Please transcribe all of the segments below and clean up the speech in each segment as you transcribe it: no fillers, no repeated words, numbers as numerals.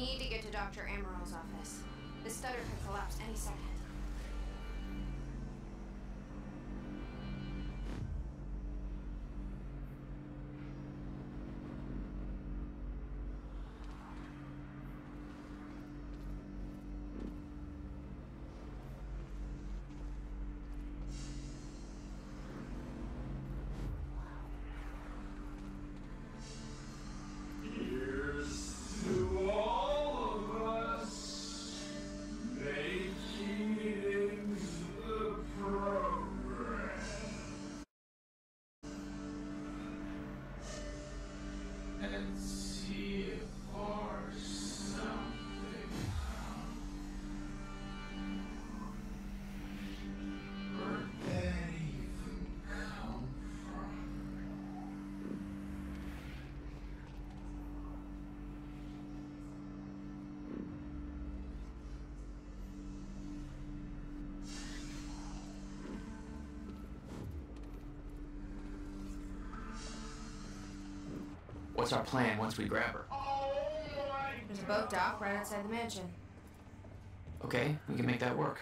need to get to Dr. Amaril's office. This stutter could collapse any second. What's our plan once we grab her? There's a boat dock right outside the mansion. Okay, we can make that work.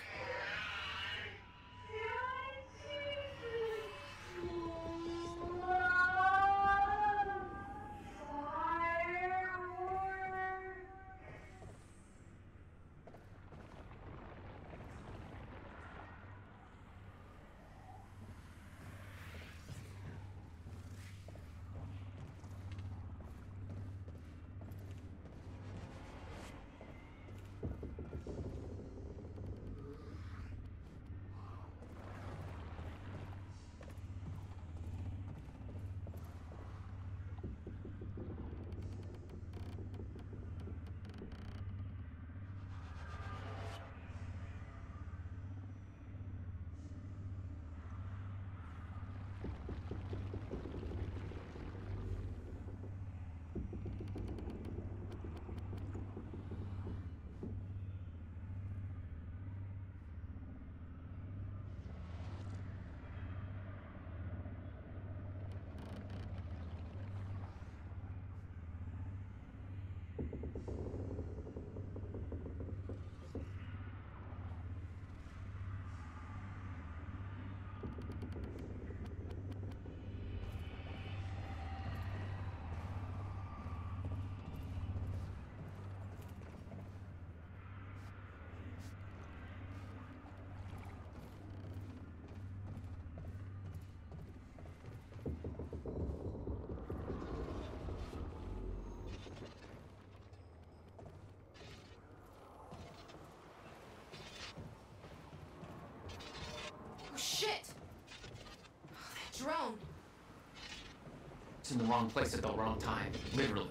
Shit! Oh, that drone! It's in the wrong place at the wrong time, literally.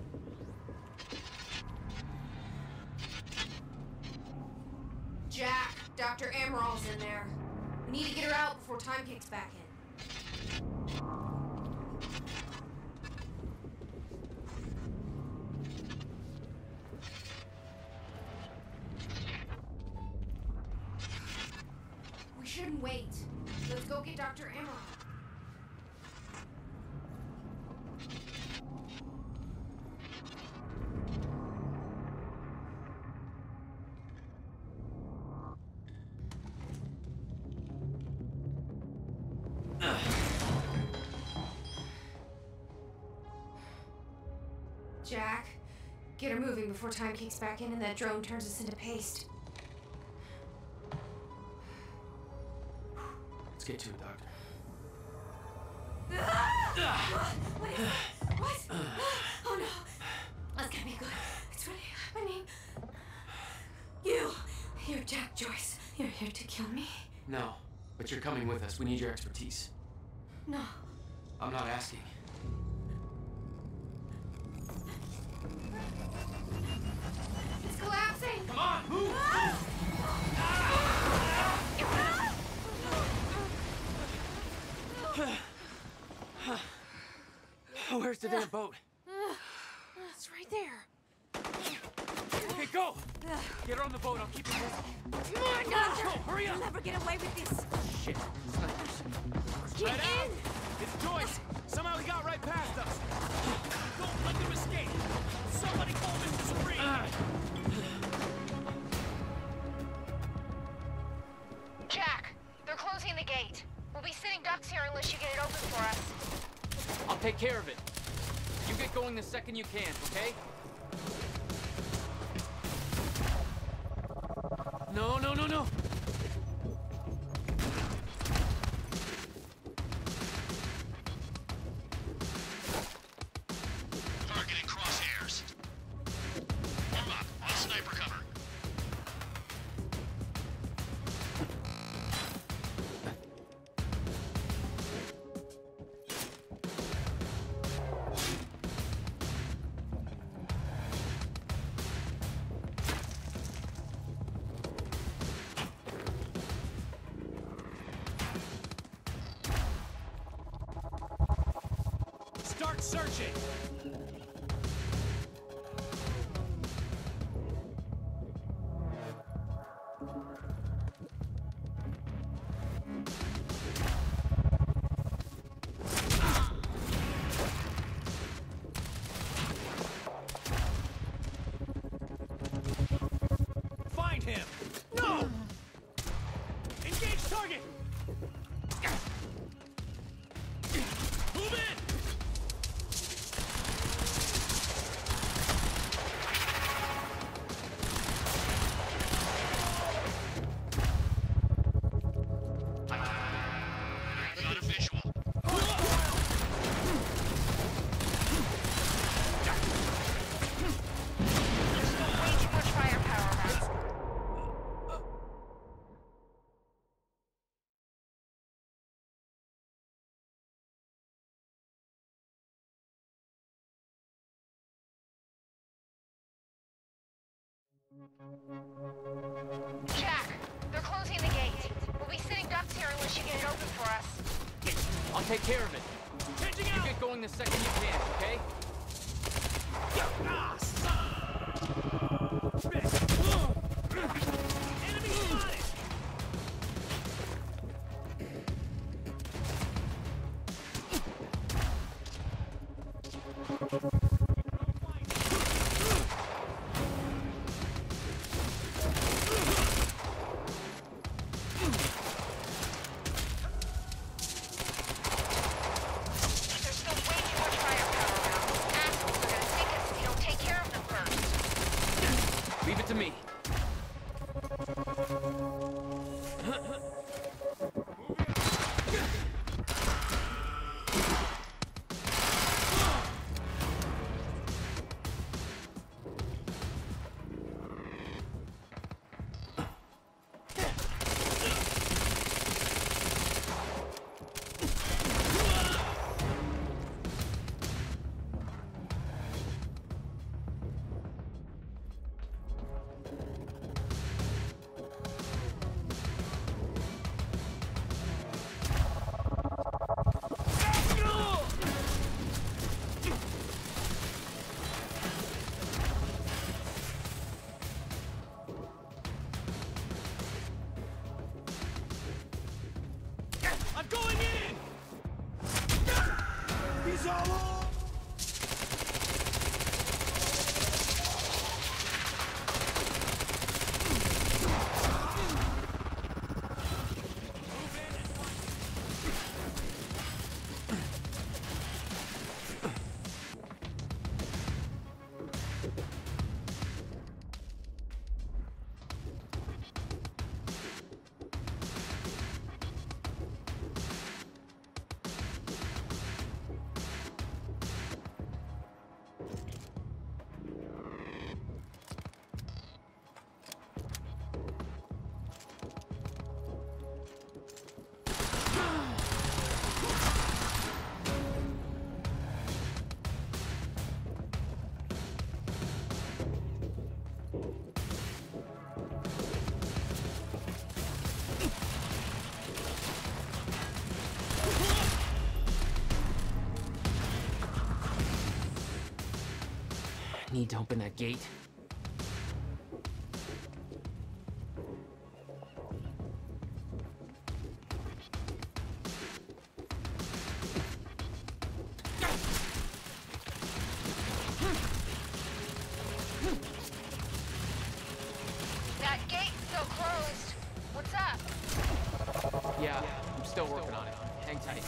Jack, Dr. Amaril's in there. We need to get her out before time kicks back in. We shouldn't wait. Let's go get Dr. Amaral. Jack, get her moving before time kicks back in and that drone turns us into paste. Let's get to it, Doctor. What is it? What? Oh no. That's gonna be good. It's really happening. You're Jack Joyce. You're here to kill me? No, but you're coming with us. We need your expertise. No. I'm not asking. It's collapsing! Come on, move! Where's the damn boat? It's right there. Okay, go! Get her on the boat, I'll keep her busy. Come on, Doctor! Go, hurry up! You'll never get away with this. Shit, snipers. Get Head in! out. It's Joyce! Somehow he got right past us! Don't let them escape! Somebody call Mr. Supreme! unless you get it open for us. I'll take care of it. You get going the second you can, okay? No, no, no, no! Targeting crosshairs. Warm up. On sniper cover. Start searching! Find him! No! Engage target! Move in! Got a visual. There's still way too much firepower around. Jack, they're closing the gate. We'll be sitting ducks here unless you get it open for us. I'll take care of it. Changing You out! get going the second you can, okay? Ah, enemy spotted! There's still way too much firepower around. These assholes are gonna sink us if you don't take care of them first. Leave it to me. I'm going in! He's all over! Need to open that gate. That gate's still closed. What's up? Yeah, I'm still working on it. Hang tight.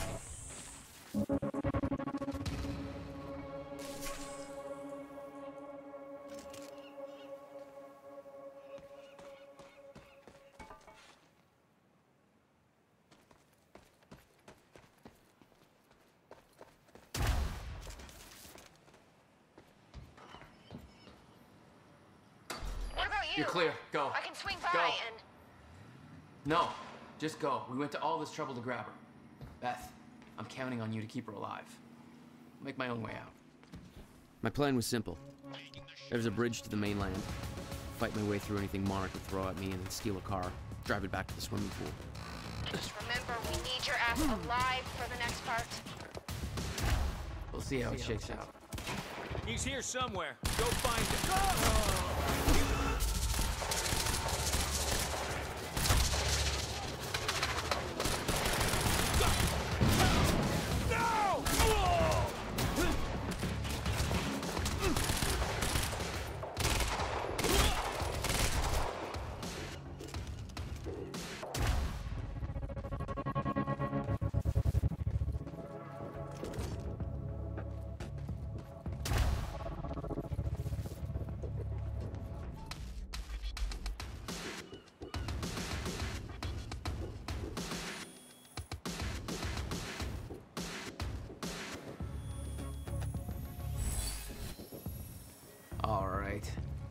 What about you? You're clear. Go. I can swing by Go. and... No, just go. We went to all this trouble to grab her. Beth, I'm counting on you to keep her alive. I'll make my own way out. My plan was simple. There's a bridge to the mainland. Fight my way through anything Monarch would throw at me and then steal a car, drive it back to the swimming pool. Just remember, we need your ass alive for the next part. We'll see how it shakes out. He's here somewhere. Go find him. All right.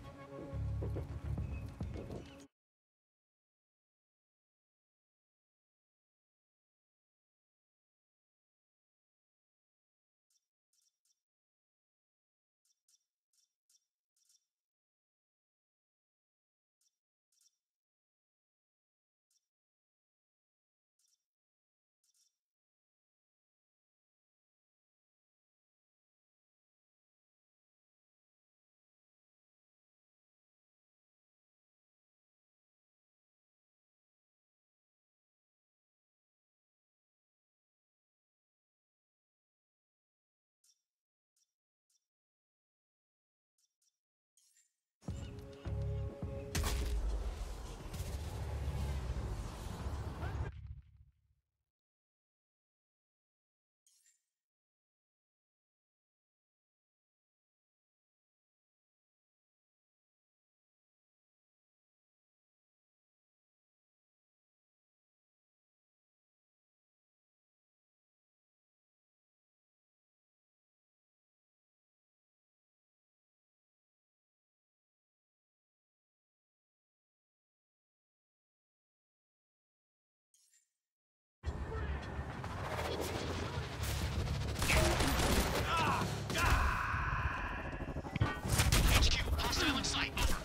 HQ, hostile in sight. Over.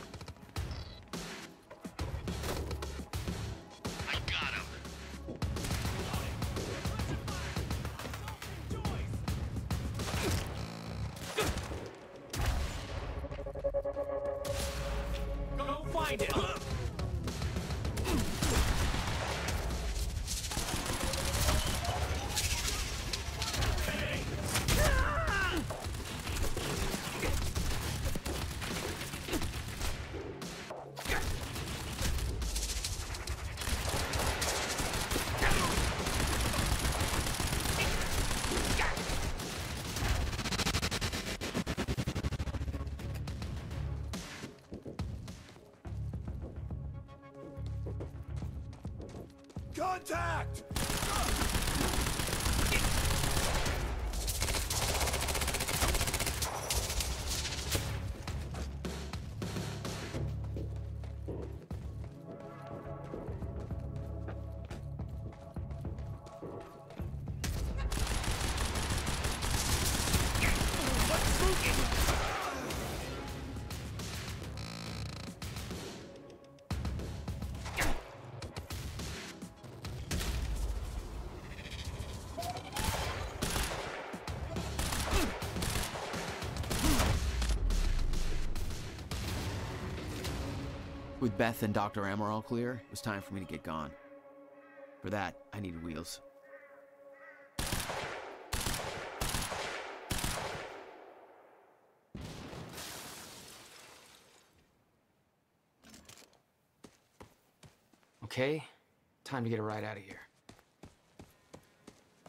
I got him. Go find him. Contact! With Beth and Dr. Amor all clear, it was time for me to get gone. For that, I needed wheels. Okay, time to get a ride out of here.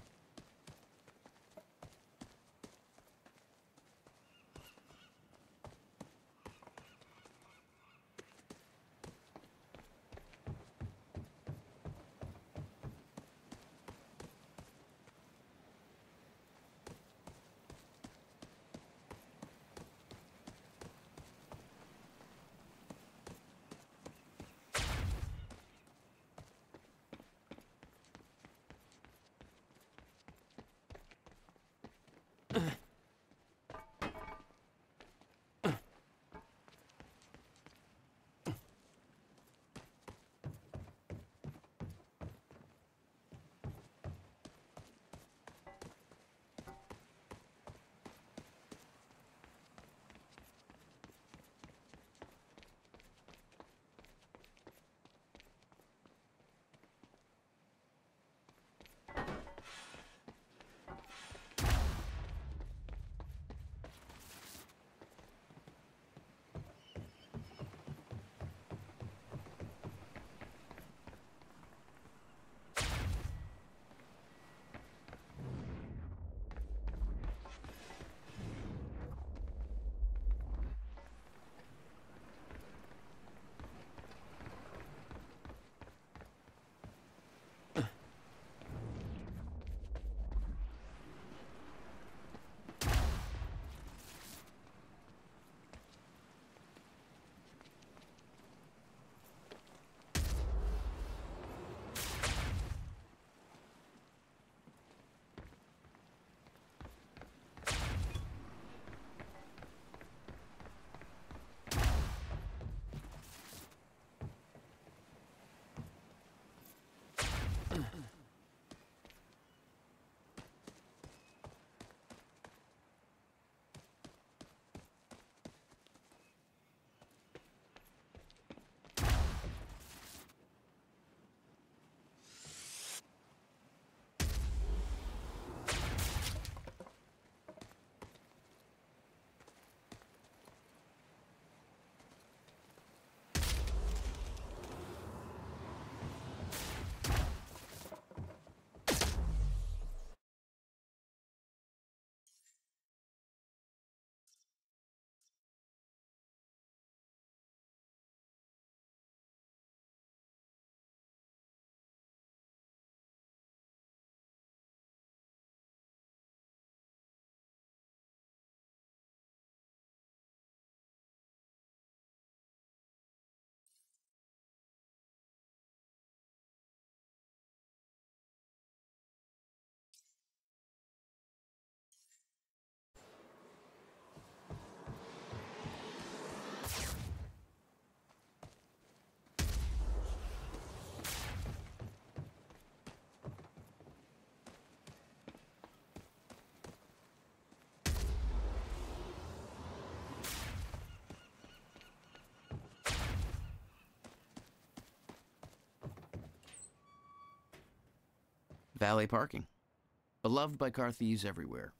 Valet parking. Beloved by car thieves everywhere.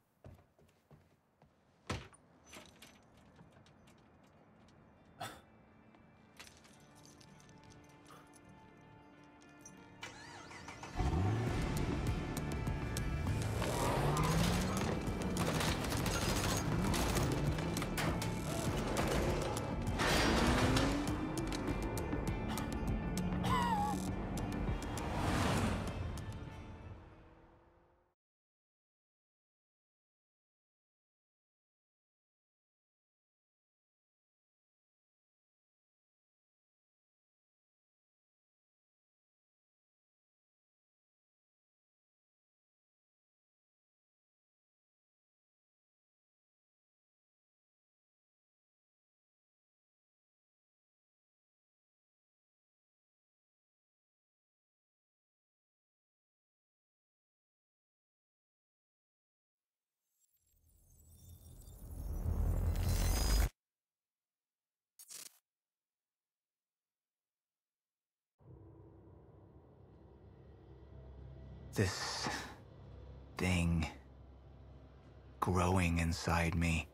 This thing growing inside me.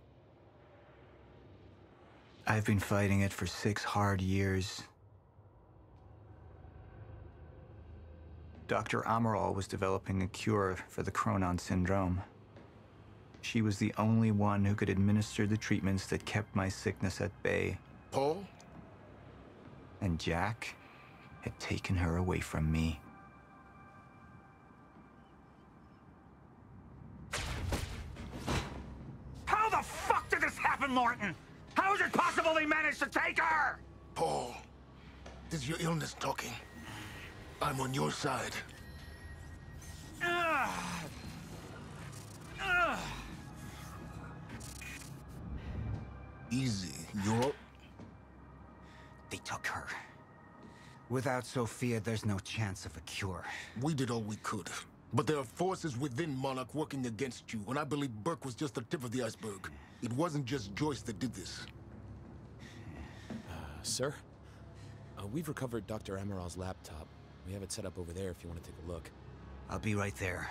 I've been fighting it for 6 hard years. Dr. Amaral was developing a cure for the Cronon syndrome. She was the only one who could administer the treatments that kept my sickness at bay. Paul? And Jack had taken her away from me. How the fuck did this happen, Morton? How is it possible they managed to take her? Paul, this is your illness talking. I'm on your side. Easy, you're... They took her. Without Sophia, there's no chance of a cure. We did all we could. But there are forces within Monarch working against you, and I believe Burke was just the tip of the iceberg. It wasn't just Joyce that did this. Sir? We've recovered Dr. Amaral's laptop. We have it set up over there if you want to take a look. I'll be right there.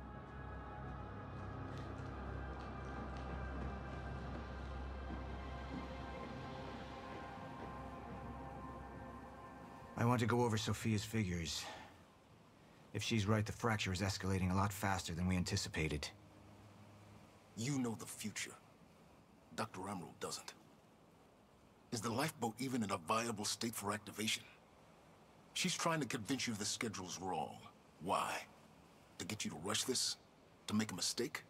I want to go over Sophia's figures. If she's right, the fracture is escalating a lot faster than we anticipated. You know the future. Dr. Amaral doesn't. Is the lifeboat even in a viable state for activation? She's trying to convince you the schedule's wrong. Why? To get you to rush this? To make a mistake?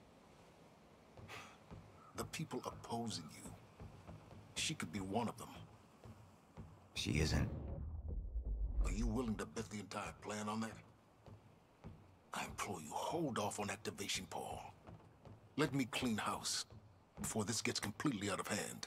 The people opposing you. She could be one of them. She isn't. Are you willing to bet the entire plan on that? I implore you, hold off on activation, Paul. Let me clean house before this gets completely out of hand.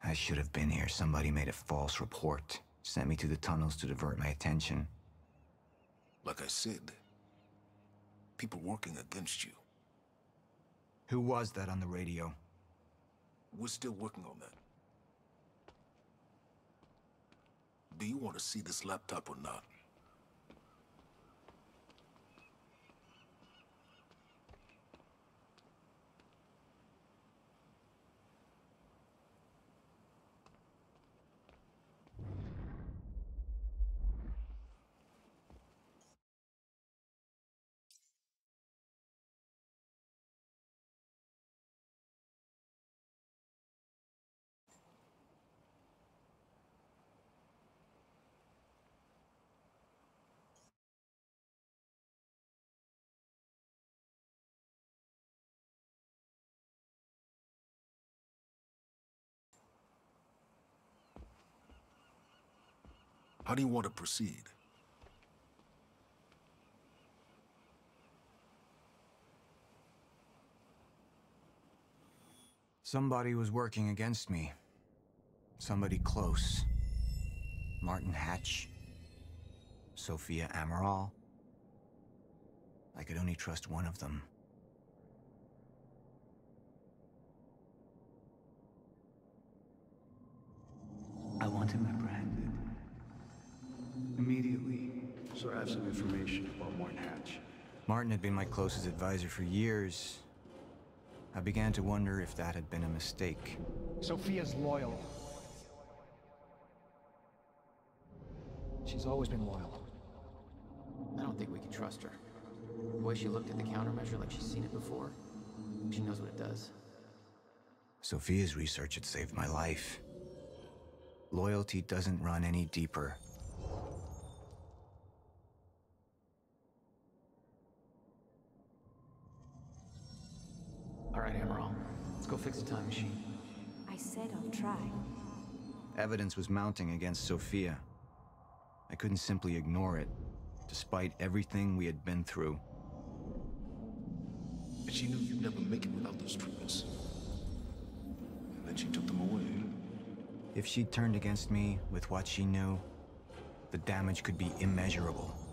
I should have been here. Somebody made a false report. Sent me to the tunnels to divert my attention. Like I said, people working against you. Who was that on the radio? We're still working on that. Do you want to see this laptop or not? How do you want to proceed? Somebody was working against me. Somebody close. Martin Hatch. Sophia Amaral. I could only trust one of them. I want him apprehended. Immediately. So I have some information about Martin Hatch. Martin had been my closest advisor for years. I began to wonder if that had been a mistake. Sophia's loyal. She's always been loyal. I don't think we can trust her. The way she looked at the countermeasure like she's seen it before. She knows what it does. Sophia's research had saved my life. Loyalty doesn't run any deeper. All right, Amaral. Let's go fix the time machine. I said I'll try. Evidence was mounting against Sophia. I couldn't simply ignore it, despite everything we had been through. And she knew you'd never make it without those treatments. And then she took them away. If she'd turned against me with what she knew, the damage could be immeasurable.